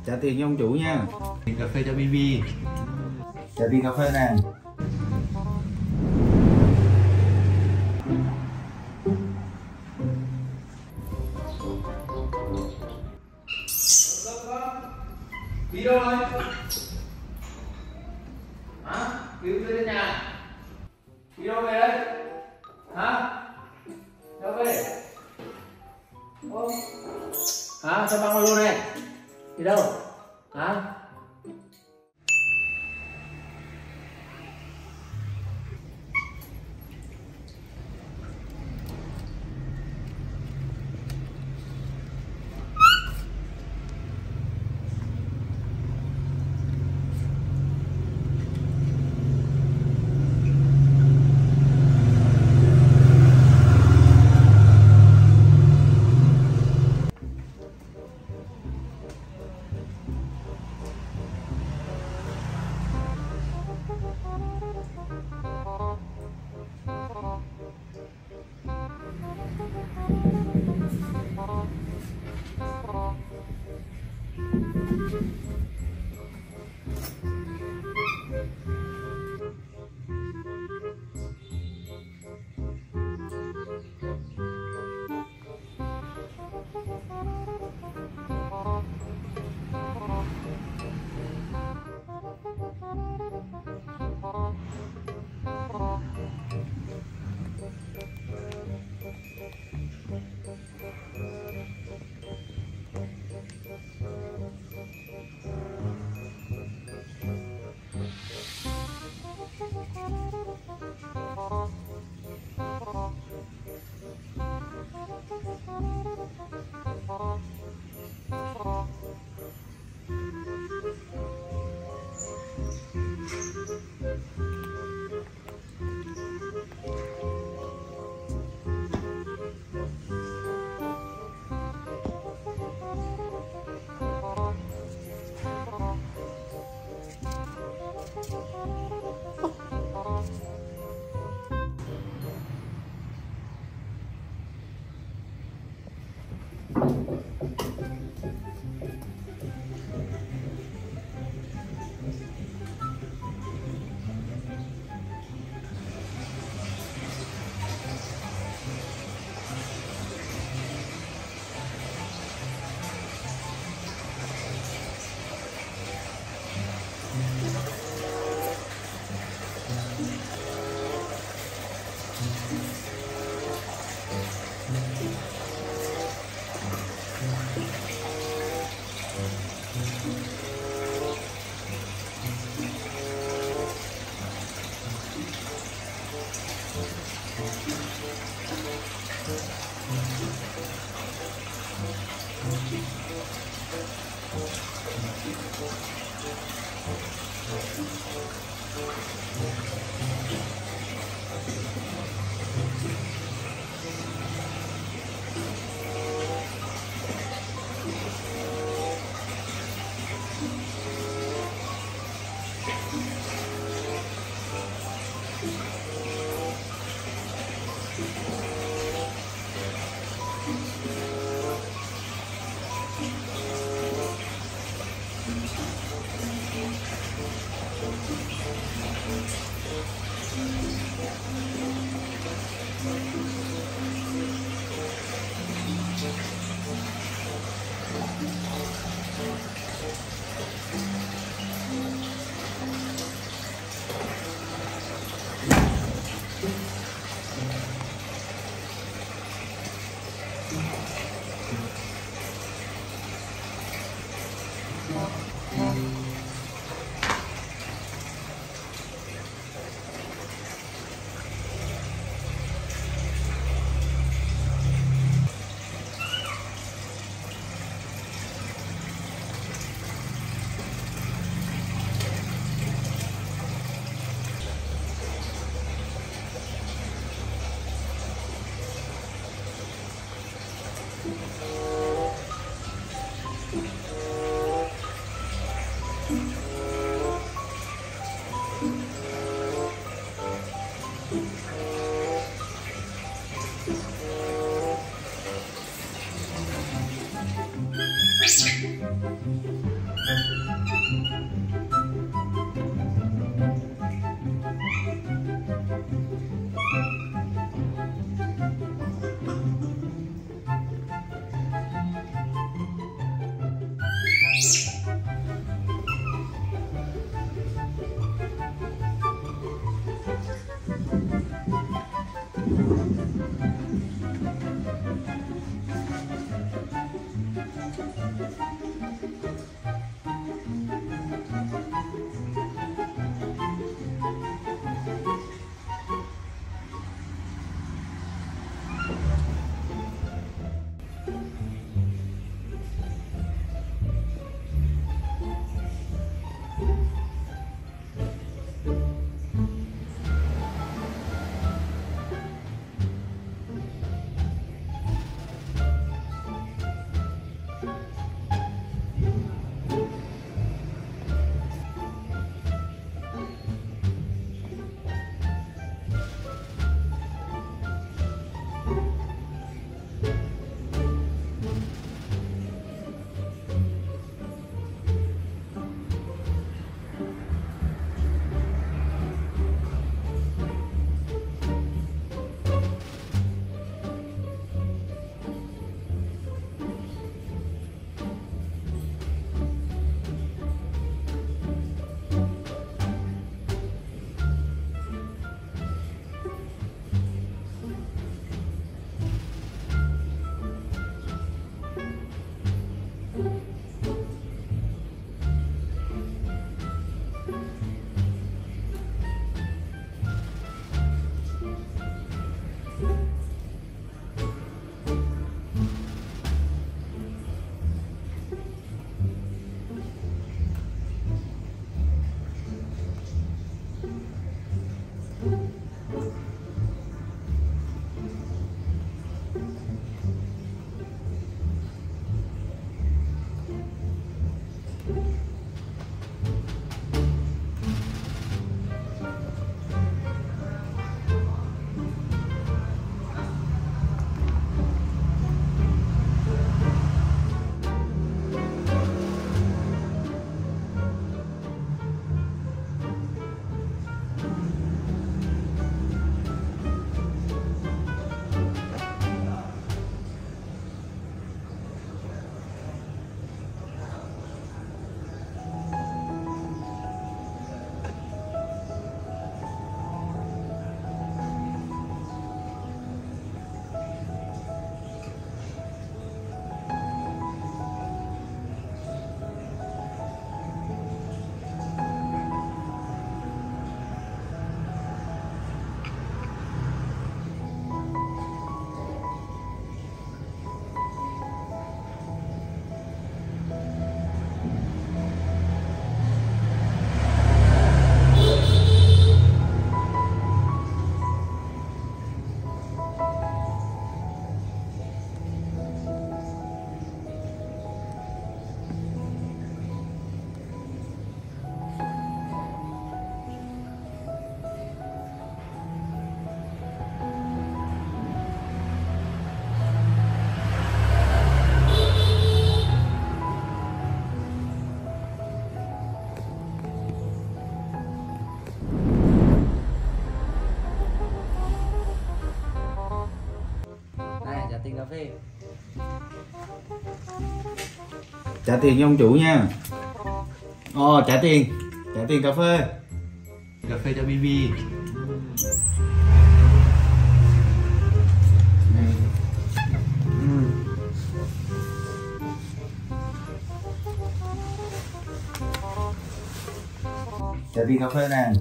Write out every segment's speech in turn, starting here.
Trả tiền cho ông chủ nha. Tiền cà phê cho Bibi. Trả tiền cà phê nè. Đi đâu rồi? Hả? Cứu tôi đến nhà. Đi đâu về đây? Hả? Đâu về? Ô. Hả? Sao băng luôn này? Đi đâu? Hả? Trả tiền cho ông chủ nha. Trả tiền cà phê. Cà phê cho Bibi. Trả tiền cà phê nè.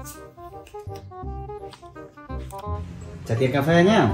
Trả tiền cà phê nhá.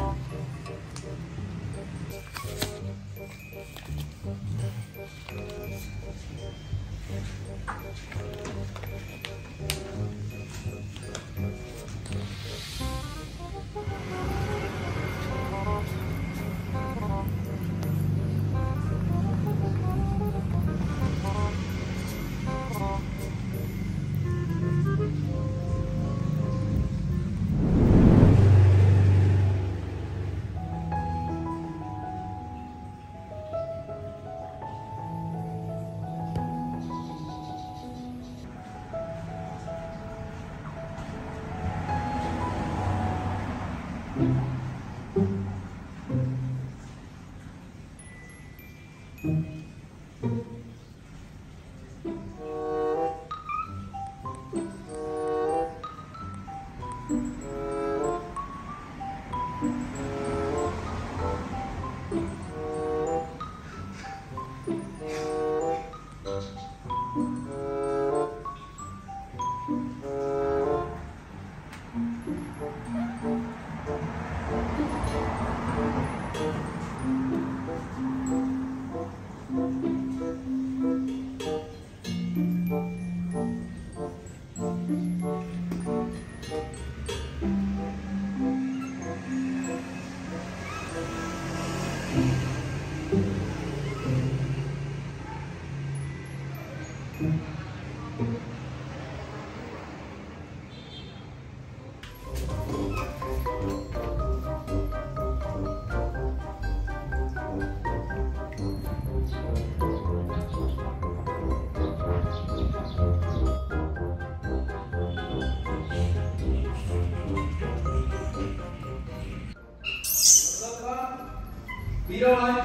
Đi đâu rồi?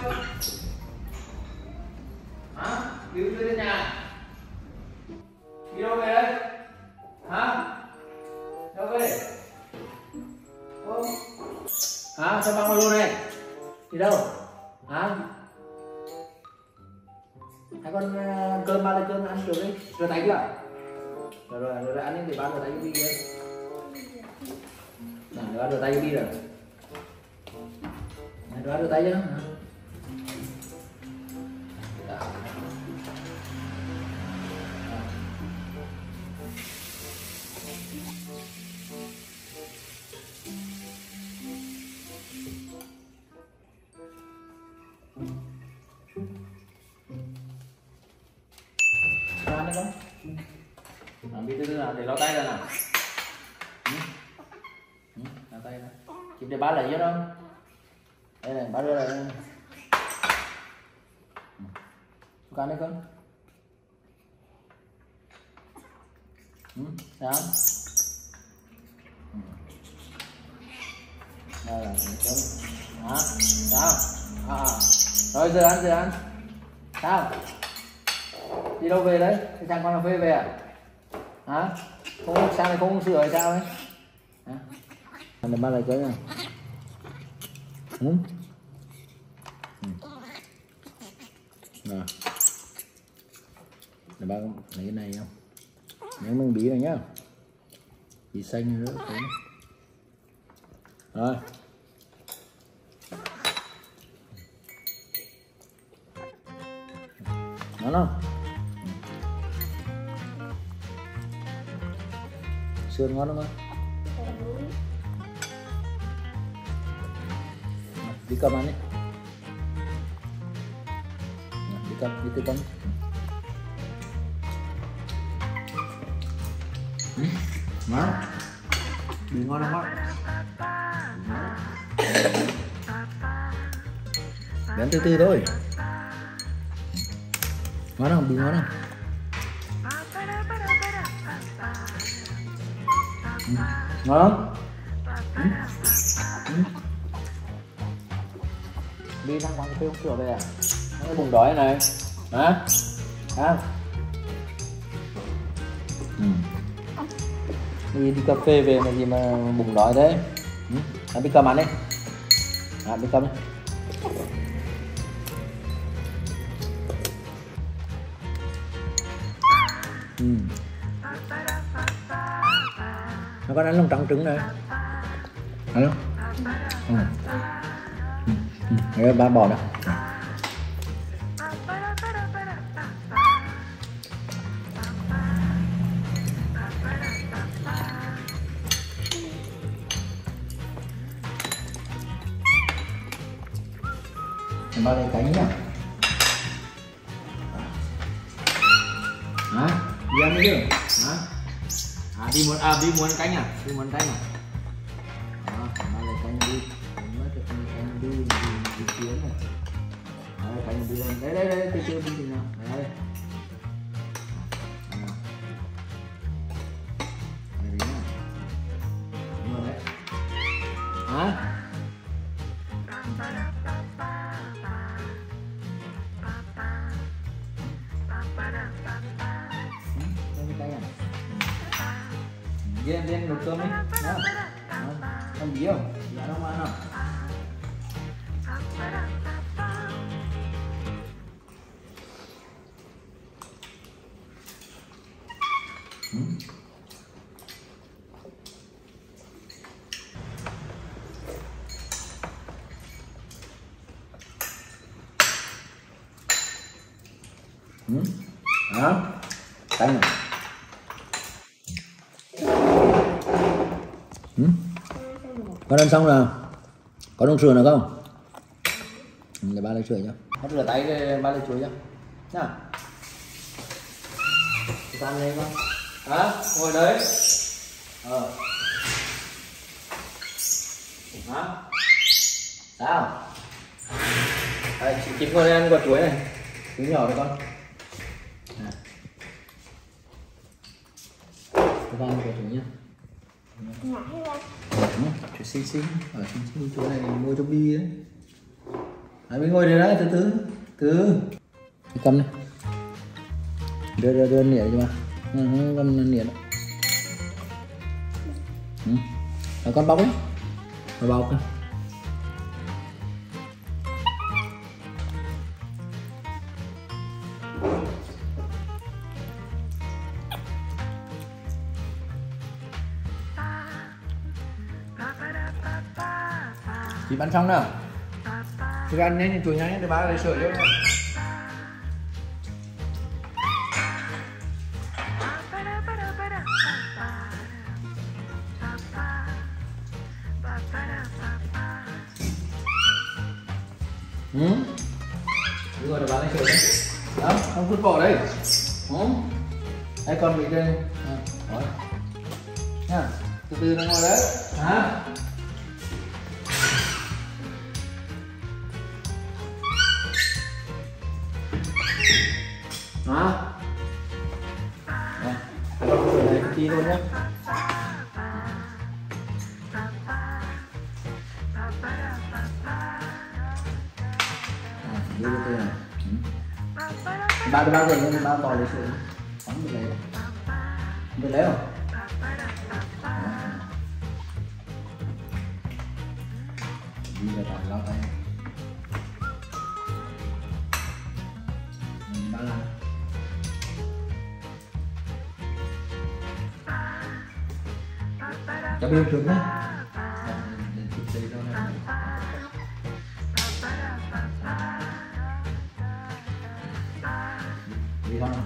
Hả? Đi đến nhà. Đi đâu về đây? Hả? Đâu về? Hả? Sao băng luôn này? Đi đâu? Hả? Hai con cơm ba lên cơm ăn được đi. Rửa tay chưa? Rồi ăn đi thì ba rửa tay đi kia. Rồi rửa tay đi rồi. Rửa tay chứ. Ăn đấy con. Làm đi từ nào để lau tay ra nào. Lau tay ra. Chụp để bá lại chứ đâu. Đây này, bá đưa lại đây. Ăn đấy con. Sao? Đây là con. Hả? Sao? Rồi giờ ăn. Sao? Đi đâu về đấy? Thế sang con cà phê về à? Hả? Không sang này không sửa hay sao ấy? Hả? Ăn ba lại cưới nào. Rồi. Để ba lấy cái này không? Nhớ mang bí này nhá. Bí xanh nữa. Rồi. Ngon không? Sườn ngon không? Đi cầm ăn đi. Đi từ cầm. Ngon. Bì ngon không? Bán từ từ thôi. Ngon không? Bì ngon không? Ngon không? Bì đang quán cà phê không sửa về à? Nó bụng đói này. Hả? Hả? Đi cà phê về mà gì mà bụng đói thế? Ăn bít cơm ăn đi. Ăn bít cơm đi. Nó có đánh lông trắng trứng này. Ăn không? Đây ba bò nè. Ba lấy cánh nhá. Hả? Đi ăn đi chứ? Hả? Đi muốn cánh à? Đi muốn cánh à? Ba lấy cánh đi. Mất được cánh đi chuyến này. Đấy, cánh đi lên. Đây, chưa đi nào. Đấy. Đây đi nhá. Đúng rồi đấy. Hả? Lên nấu cơm đi. Đó. Ăn gì không? Dạ đâu mà ăn không? Đó. Canh này. Con ăn xong rồi. Có đông sườn nữa không? Để ba lấy sườn nhá. Bắt rửa tay để ba lấy chuối nhá. Nào. Chúng ta ăn lên con. Hả? Ngồi đấy. Hả? Sao? Chị Kim con ăn quả chuối này. Chuối nhỏ đấy con. Chúng ta ăn quả chuối nhá. Chuối xinh ở xinh chỗ này mua cho Bi đấy. Đấy mình ngồi đây đấy, từ cái cầm này, đưa nĩa cho mà, cầm nĩa đó. Con bóc ấy, bóc này. Chị bắn xong nào. Chị ăn nên chuối nhá để ba lấy sợi cho. Đúng rồi, để ba lấy sợi đấy. Đó, không cút bỏ đây. Đây con bị đây. Đó. Nha, từ nó ngồi đấy. Hả? Hả? Đây, con này chi luôn nhé. Đưa cho tôi này. Ba giờ nên ba tỏi lấy sữa. Không được lấy. Được lấy không? Đi về tỏi lao tay. Ba lần. Cho bên trước nhé. Đi con.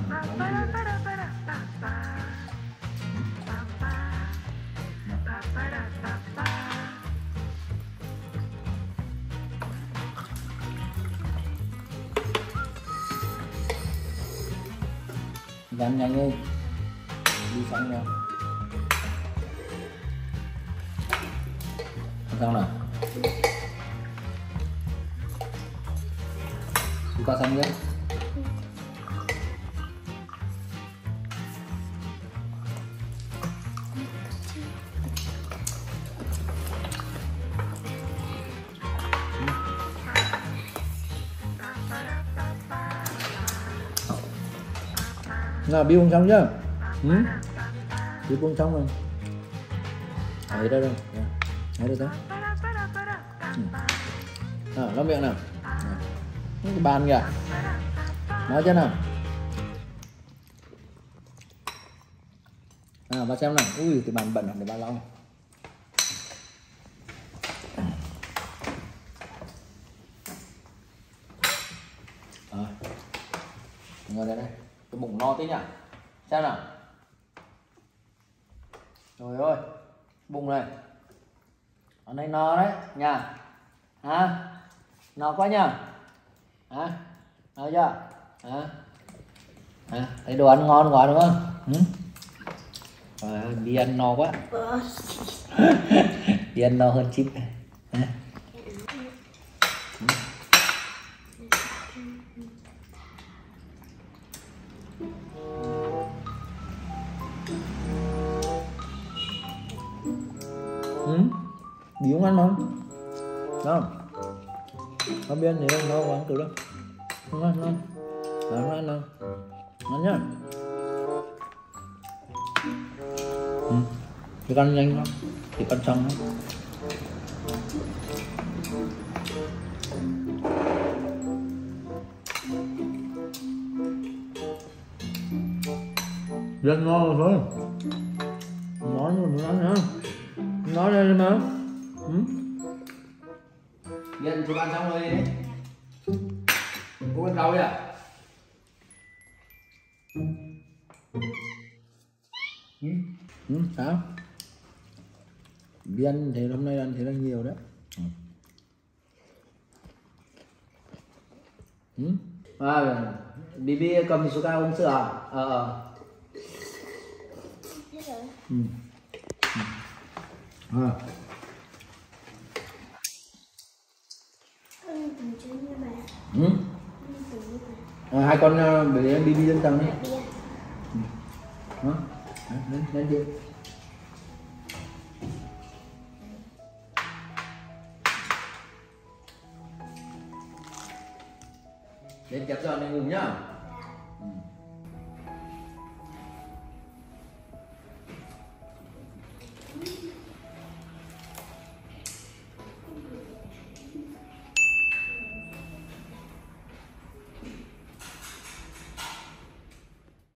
Dán nhanh lên. Đi xong rồi. Xong nào. Đi qua xong nhé. Nào Bibi buông xong chưa? Bibi buông xong rồi. Đấy đây đâu. Đấy đây đó. Nào lóc miệng nào. Cái bàn kìa. Nói chứ nào. Nào bà xem nào. Ui cái bàn bẩn để bà lau. Ngồi đây đây, cái bụng no tí nhỉ? Xem nào. Trời ơi, bụng này. Ở đây no đấy, nha. Hả? No quá nhá. Hả? No chưa? Hả? Hả? Thấy đồ ăn ngon quá đúng không? Đi ăn no quá. Đi ăn no hơn chip. Hả? Bị không ăn không? Không? Không biết thì đâu, nó ăn từ đâu. Không ăn, không. Không ăn đâu. Ăn nhá. Thì ăn nhanh lắm. Thì ăn xong đó. Rất ngon rồi thôi. Nói nữa. Nói đây mà. Nhận chụp ăn xong rồi đi. Cô ăn rau vậy? Sao? Đi ăn thì hôm nay ăn thì đang nhiều đấy. Bibi cầm số cao uống sữa à? Hai con để Bibi lên tầng đi. Lên đi. Lên kẹp giòn này ngủ nhá.